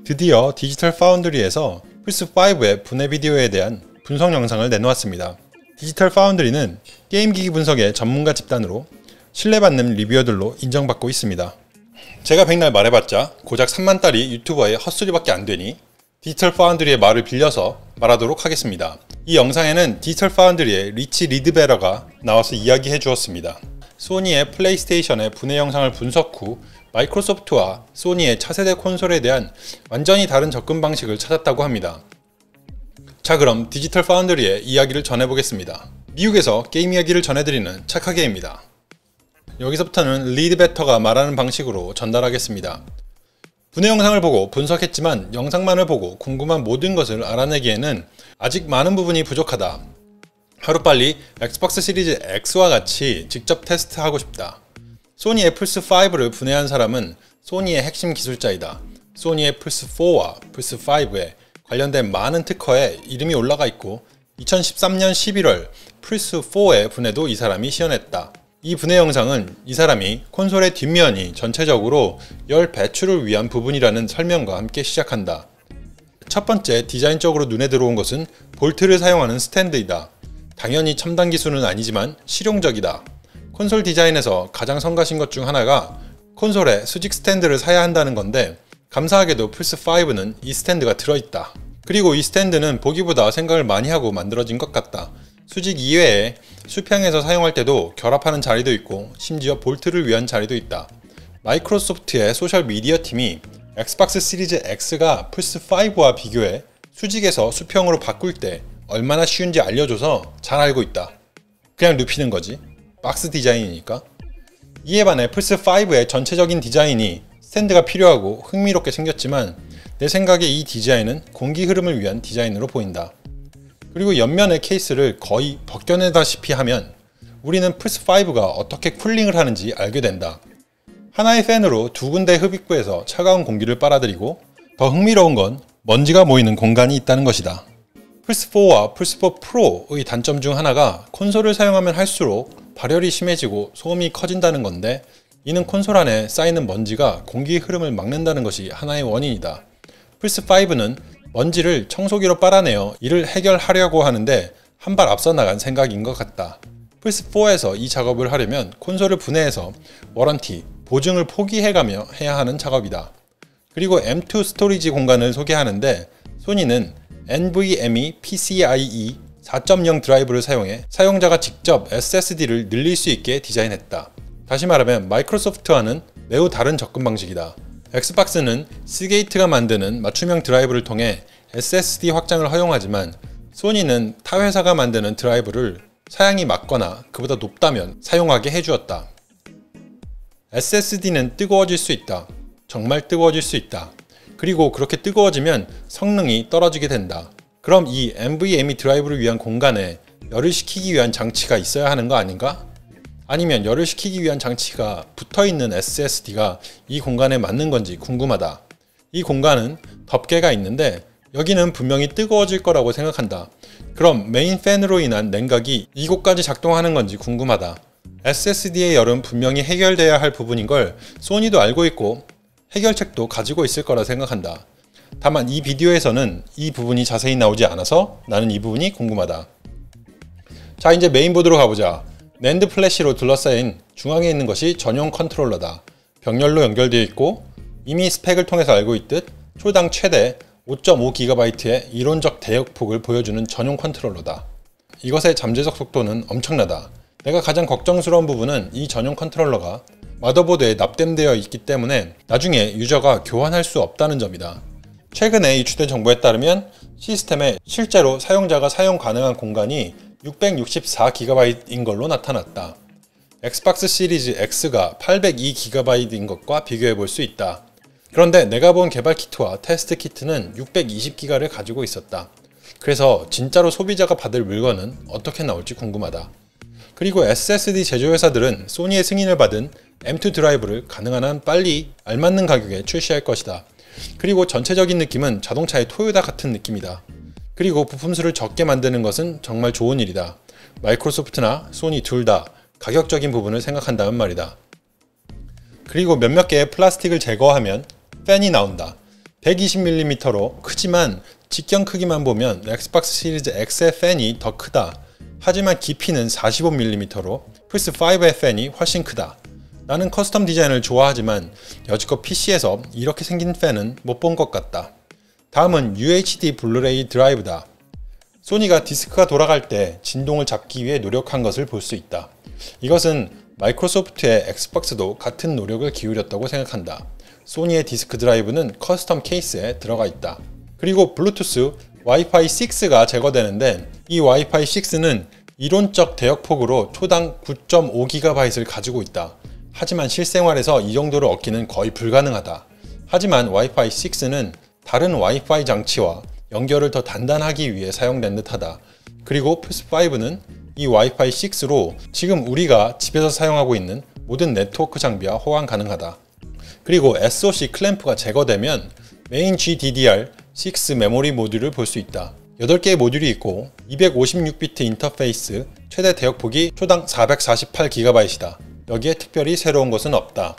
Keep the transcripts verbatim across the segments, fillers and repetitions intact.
드디어 디지털 파운드리에서 플스오의 분해 비디오에 대한 분석 영상을 내놓았습니다. 디지털 파운드리는 게임기기 분석의 전문가 집단으로 신뢰받는 리뷰어들로 인정받고 있습니다. 제가 백날 말해봤자 고작 삼만 달이 유튜버의 헛소리밖에 안되니 디지털 파운드리의 말을 빌려서 말하도록 하겠습니다. 이 영상에는 디지털 파운드리의 리치 리드베러가 나와서 이야기해 주었습니다. 소니의 플레이스테이션의 분해 영상을 분석 후 마이크로소프트와 소니의 차세대 콘솔에 대한 완전히 다른 접근 방식을 찾았다고 합니다. 자, 그럼 디지털 파운드리의 이야기를 전해보겠습니다. 미국에서 게임 이야기를 전해드리는 착하게입니다. 여기서부터는 리드베터가 말하는 방식으로 전달하겠습니다. 분해 영상을 보고 분석했지만 영상만을 보고 궁금한 모든 것을 알아내기에는 아직 많은 부분이 부족하다. 하루빨리 엑스박스 시리즈 X와 같이 직접 테스트하고 싶다. 소니의 플스오를 분해한 사람은 소니의 핵심 기술자이다. 소니의 플스사와 플스오에 관련된 많은 특허에 이름이 올라가 있고 이천십삼년 십일월 플스사의 분해도 이 사람이 시연했다. 이 분해 영상은 이 사람이 콘솔의 뒷면이 전체적으로 열 배출을 위한 부분이라는 설명과 함께 시작한다. 첫 번째 디자인적으로 눈에 들어온 것은 볼트를 사용하는 스탠드이다. 당연히 첨단 기술은 아니지만 실용적이다. 콘솔 디자인에서 가장 성가신 것 중 하나가 콘솔에 수직 스탠드를 사야 한다는 건데 감사하게도 플스오는 이 스탠드가 들어있다. 그리고 이 스탠드는 보기보다 생각을 많이 하고 만들어진 것 같다. 수직 이외에 수평에서 사용할 때도 결합하는 자리도 있고 심지어 볼트를 위한 자리도 있다. 마이크로소프트의 소셜미디어 팀이 엑스박스 시리즈 X가 플스오와 비교해 수직에서 수평으로 바꿀 때 얼마나 쉬운지 알려줘서 잘 알고 있다. 그냥 눕히는 거지. 박스 디자인이니까. 이에 반해 플스오의 전체적인 디자인이 스탠드가 필요하고 흥미롭게 생겼지만 내 생각에 이 디자인은 공기 흐름을 위한 디자인으로 보인다. 그리고 옆면의 케이스를 거의 벗겨내다시피 하면 우리는 플스오가 어떻게 쿨링을 하는지 알게 된다. 하나의 팬으로 두 군데 흡입구에서 차가운 공기를 빨아들이고 더 흥미로운 건 먼지가 모이는 공간이 있다는 것이다. 플스오와 플스오 프로의 단점 중 하나가 콘솔을 사용하면 할수록 발열이 심해지고 소음이 커진다는 건데 이는 콘솔 안에 쌓이는 먼지가 공기 흐름을 막는다는 것이 하나의 원인이다. 플스오는 먼지를 청소기로 빨아내어 이를 해결하려고 하는데 한 발 앞서 나간 생각인 것 같다. 플스오에서 이 작업을 하려면 콘솔을 분해해서 워런티, 보증을 포기해가며 해야 하는 작업이다. 그리고 엠 투 스토리지 공간을 소개하는데 소니는 엔브이엠이 피시아이이 사 점 영 드라이브를 사용해 사용자가 직접 에스에스디를 늘릴 수 있게 디자인했다. 다시 말하면 마이크로소프트와는 매우 다른 접근 방식이다. 엑스박스는 시게이트가 만드는 맞춤형 드라이브를 통해 에스에스디 확장을 허용하지만 소니는 타 회사가 만드는 드라이브를 사양이 맞거나 그보다 높다면 사용하게 해주었다. 에스에스디는 뜨거워질 수 있다. 정말 뜨거워질 수 있다. 그리고 그렇게 뜨거워지면 성능이 떨어지게 된다. 그럼 이 엔브이엠이 드라이브를 위한 공간에 열을 식히기 위한 장치가 있어야 하는 거 아닌가? 아니면 열을 식히기 위한 장치가 붙어있는 에스에스디가 이 공간에 맞는 건지 궁금하다. 이 공간은 덮개가 있는데 여기는 분명히 뜨거워질 거라고 생각한다. 그럼 메인 팬으로 인한 냉각이 이곳까지 작동하는 건지 궁금하다. 에스에스디의 열은 분명히 해결돼야 할 부분인 걸 소니도 알고 있고 해결책도 가지고 있을 거라 생각한다. 다만 이 비디오에서는 이 부분이 자세히 나오지 않아서 나는 이 부분이 궁금하다. 자, 이제 메인보드로 가보자. 낸드 플래시로 둘러싸인 중앙에 있는 것이 전용 컨트롤러다. 병렬로 연결되어 있고 이미 스펙을 통해서 알고 있듯 초당 최대 오 점 오 기가바이트의 이론적 대역폭을 보여주는 전용 컨트롤러다. 이것의 잠재적 속도는 엄청나다. 내가 가장 걱정스러운 부분은 이 전용 컨트롤러가 마더보드에 납땜되어 있기 때문에 나중에 유저가 교환할 수 없다는 점이다. 최근에 이출된 정보에 따르면 시스템에 실제로 사용자가 사용 가능한 공간이 육백육십사 기가바이트인 걸로 나타났다. 엑스박스 시리즈 X가 팔백이 기가바이트인 것과 비교해 볼 수 있다. 그런데 내가 본 개발 키트와 테스트 키트는 육백이십 기가를 가지고 있었다. 그래서 진짜로 소비자가 받을 물건은 어떻게 나올지 궁금하다. 그리고 에스에스디 제조회사들은 소니의 승인을 받은 엠 투 드라이브를 가능한 한 빨리 알맞는 가격에 출시할 것이다. 그리고 전체적인 느낌은 자동차의 토요타 같은 느낌이다. 그리고 부품수를 적게 만드는 것은 정말 좋은 일이다. 마이크로소프트나 소니 둘 다 가격적인 부분을 생각한다면 말이다. 그리고 몇몇 개의 플라스틱을 제거하면 팬이 나온다. 백이십 밀리미터로 크지만 직경 크기만 보면 엑스박스 시리즈 X의 팬이 더 크다. 하지만 깊이는 사십오 밀리미터로 플스오의 팬이 훨씬 크다. 나는 커스텀 디자인을 좋아하지만 여지껏 피시에서 이렇게 생긴 팬은 못 본 것 같다. 다음은 유에이치디 블루레이 드라이브다. 소니가 디스크가 돌아갈 때 진동을 잡기 위해 노력한 것을 볼 수 있다. 이것은 마이크로소프트의 엑스박스도 같은 노력을 기울였다고 생각한다. 소니의 디스크 드라이브는 커스텀 케이스에 들어가 있다. 그리고 블루투스 와이파이 식스가 제거되는데 이 와이파이 식스는 이론적 대역폭으로 초당 구 점 오 기가바이트를 가지고 있다. 하지만 실생활에서 이 정도를 얻기는 거의 불가능하다. 하지만 와이파이 식스는 다른 와이파이 장치와 연결을 더 단단하기 위해 사용된 듯하다. 그리고 플스오는 이 와이파이 식스로 지금 우리가 집에서 사용하고 있는 모든 네트워크 장비와 호환 가능하다. 그리고 에스오씨 클램프가 제거되면 메인 지디디알 식스 메모리 모듈을 볼 수 있다. 여덟 개의 모듈이 있고 이백오십육 비트 인터페이스, 최대 대역폭이 초당 사백사십팔 기가바이트이다. 여기에 특별히 새로운 것은 없다.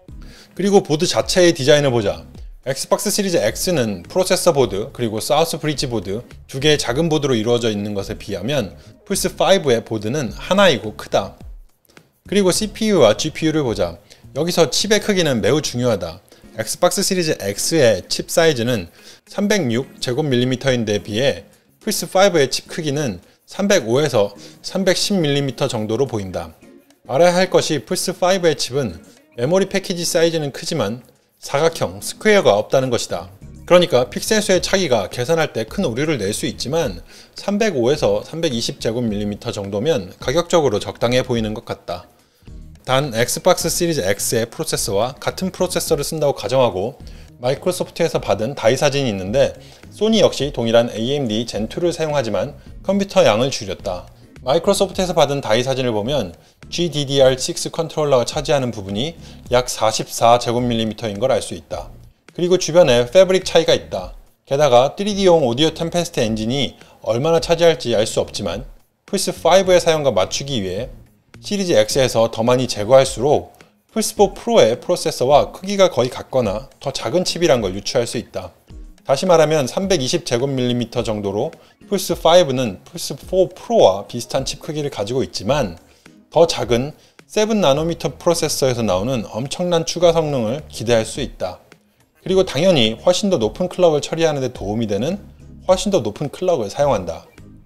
그리고 보드 자체의 디자인을 보자. 엑스박스 시리즈 X는 프로세서 보드 그리고 사우스 브릿지 보드 두 개의 작은 보드로 이루어져 있는 것에 비하면 플스오의 보드는 하나이고 크다. 그리고 씨피유와 지피유를 보자. 여기서 칩의 크기는 매우 중요하다. 엑스박스 시리즈 X의 칩 사이즈는 삼백육 제곱밀리미터인데 비해 플스오의 칩 크기는 삼백오에서 삼백십 밀리미터 정도로 보인다. 알아야 할 것이 플스오의 칩은 메모리 패키지 사이즈는 크지만 사각형, 스퀘어가 없다는 것이다. 그러니까 픽셀 수의 차이가 계산할 때 큰 오류를 낼 수 있지만 삼백오에서 삼백이십 제곱밀리미터 정도면 가격적으로 적당해 보이는 것 같다. 단 엑스박스 시리즈 X의 프로세서와 같은 프로세서를 쓴다고 가정하고 마이크로소프트에서 받은 다이 사진이 있는데 소니 역시 동일한 에이엠디 젠 투를 사용하지만 컴퓨터 양을 줄였다. 마이크로소프트에서 받은 다이 사진을 보면 지디디알 식스 컨트롤러가 차지하는 부분이 약 사십사 제곱밀리미터인 걸 알 수 있다. 그리고 주변에 패브릭 차이가 있다. 게다가 쓰리디용 오디오 템페스트 엔진이 얼마나 차지할지 알 수 없지만 플스오의 사용과 맞추기 위해 시리즈 X에서 더 많이 제거할수록 플스오 프로의 프로세서와 크기가 거의 같거나 더 작은 칩이란 걸 유추할 수 있다. 다시 말하면 삼백이십 제곱밀리미터 정도로 플스오는 플스오 프로와 비슷한 칩 크기를 가지고 있지만 더 작은 칠 나노미터 프로세서에서 나오는 엄청난 추가 성능을 기대할 수 있다. 그리고 당연히 훨씬 더 높은 클럭을 처리하는 데 도움이 되는 훨씬 더 높은 클럭을 사용한다.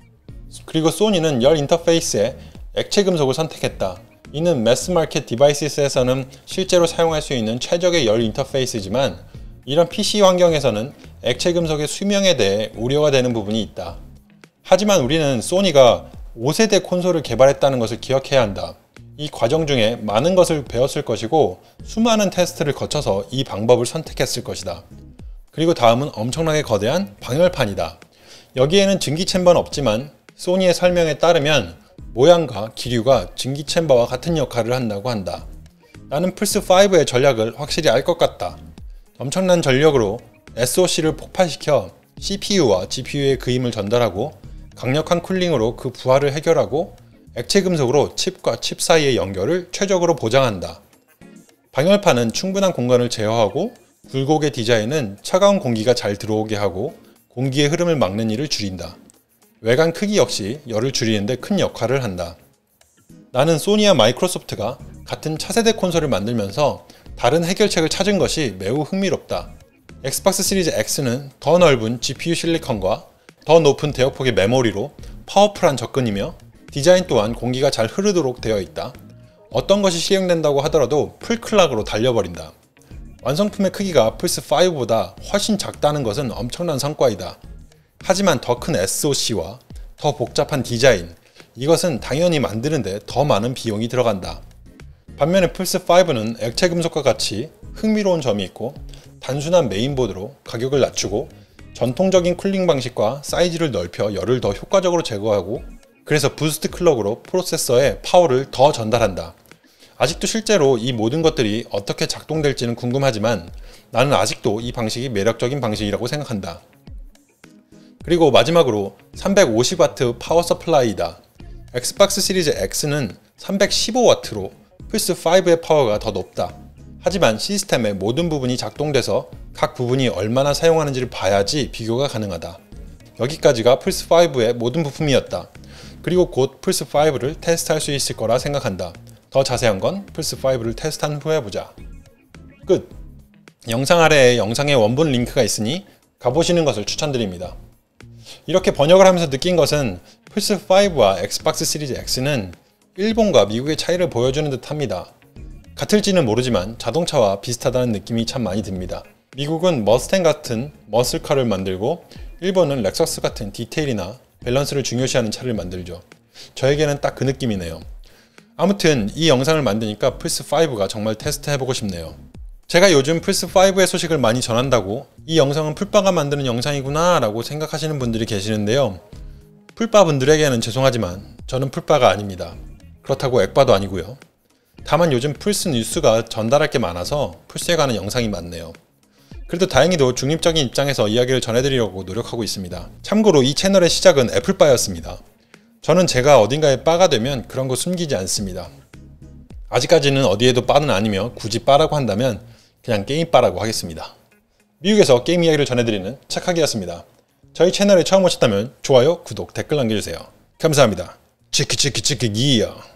그리고 소니는 열 인터페이스에 액체 금속을 선택했다. 이는 매스마켓 디바이스에서는 실제로 사용할 수 있는 최적의 열 인터페이스지만 이런 피씨 환경에서는 액체 금속의 수명에 대해 우려가 되는 부분이 있다. 하지만 우리는 소니가 오 세대 콘솔을 개발했다는 것을 기억해야 한다. 이 과정 중에 많은 것을 배웠을 것이고 수많은 테스트를 거쳐서 이 방법을 선택했을 것이다. 그리고 다음은 엄청나게 거대한 방열판이다. 여기에는 증기 챔버는 없지만 소니의 설명에 따르면 모양과 기류가 증기 챔버와 같은 역할을 한다고 한다. 나는 플스오의 전략을 확실히 알 것 같다. 엄청난 전력으로 에스오씨를 폭발시켜 씨피유와 지피유의 그 힘을 전달하고 강력한 쿨링으로 그 부하를 해결하고 액체 금속으로 칩과 칩 사이의 연결을 최적으로 보장한다. 방열판은 충분한 공간을 제어하고 굴곡의 디자인은 차가운 공기가 잘 들어오게 하고 공기의 흐름을 막는 일을 줄인다. 외관 크기 역시 열을 줄이는데 큰 역할을 한다. 나는 소니와 마이크로소프트가 같은 차세대 콘솔을 만들면서 다른 해결책을 찾은 것이 매우 흥미롭다. 엑스박스 시리즈 X는 더 넓은 지피유 실리컨과 더 높은 대역폭의 메모리로 파워풀한 접근이며 디자인 또한 공기가 잘 흐르도록 되어 있다. 어떤 것이 시행된다고 하더라도 풀클락으로 달려버린다. 완성품의 크기가 플스오보다 훨씬 작다는 것은 엄청난 성과이다. 하지만 더 큰 에스오씨와 더 복잡한 디자인, 이것은 당연히 만드는데 더 많은 비용이 들어간다. 반면에 플스오는 액체 금속과 같이 흥미로운 점이 있고 단순한 메인보드로 가격을 낮추고 전통적인 쿨링 방식과 사이즈를 넓혀 열을 더 효과적으로 제거하고 그래서 부스트 클럭으로 프로세서에 파워를 더 전달한다. 아직도 실제로 이 모든 것들이 어떻게 작동될지는 궁금하지만 나는 아직도 이 방식이 매력적인 방식이라고 생각한다. 그리고 마지막으로 삼백오십 와트 파워 서플라이이다. 엑스박스 시리즈 X는 삼백십오 와트로 플스오의 파워가 더 높다. 하지만 시스템의 모든 부분이 작동돼서 각 부분이 얼마나 사용하는지를 봐야지 비교가 가능하다. 여기까지가 플스오의 모든 부품이었다. 그리고 곧 플스오를 테스트할 수 있을 거라 생각한다. 더 자세한 건 플스오를 테스트한 후에 보자. 끝! 영상 아래에 영상의 원본 링크가 있으니 가보시는 것을 추천드립니다. 이렇게 번역을 하면서 느낀 것은 플스오와 엑스박스 시리즈 X는 일본과 미국의 차이를 보여주는 듯 합니다. 같을지는 모르지만 자동차와 비슷하다는 느낌이 참 많이 듭니다. 미국은 머스탱 같은 머슬카를 만들고 일본은 렉서스 같은 디테일이나 밸런스를 중요시하는 차를 만들죠. 저에게는 딱 그 느낌이네요. 아무튼 이 영상을 만드니까 플스오가 정말 테스트해보고 싶네요. 제가 요즘 플스오의 소식을 많이 전한다고 이 영상은 풀바가 만드는 영상이구나 라고 생각하시는 분들이 계시는데요. 풀바 분들에게는 죄송하지만 저는 풀바가 아닙니다. 그렇다고 액바도 아니고요. 다만 요즘 플스 뉴스가 전달할 게 많아서 플스에 관한 영상이 많네요. 그래도 다행히도 중립적인 입장에서 이야기를 전해드리려고 노력하고 있습니다. 참고로 이 채널의 시작은 애플바였습니다. 저는 제가 어딘가에 바가 되면 그런 거 숨기지 않습니다. 아직까지는 어디에도 바는 아니며 굳이 바라고 한다면 그냥 게임바라고 하겠습니다. 미국에서 게임 이야기를 전해드리는 착하기였습니다. 저희 채널에 처음 오셨다면 좋아요, 구독, 댓글 남겨주세요. 감사합니다. 치키치키치키 기야.